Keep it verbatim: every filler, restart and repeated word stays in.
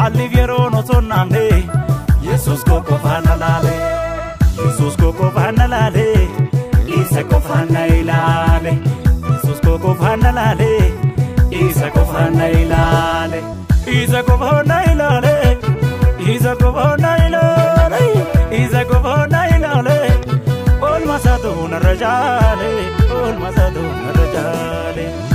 Alli vieroo no sonnamne Yesus koko fana lale Yesus koko fana lale Isa koko fana ilale Yesus koko fana lale Isa koko fana ilale Isa koko fana ilale Isa koko fana ilale Isa koko fana ilale Ol masado na rajale Ol masado na rajale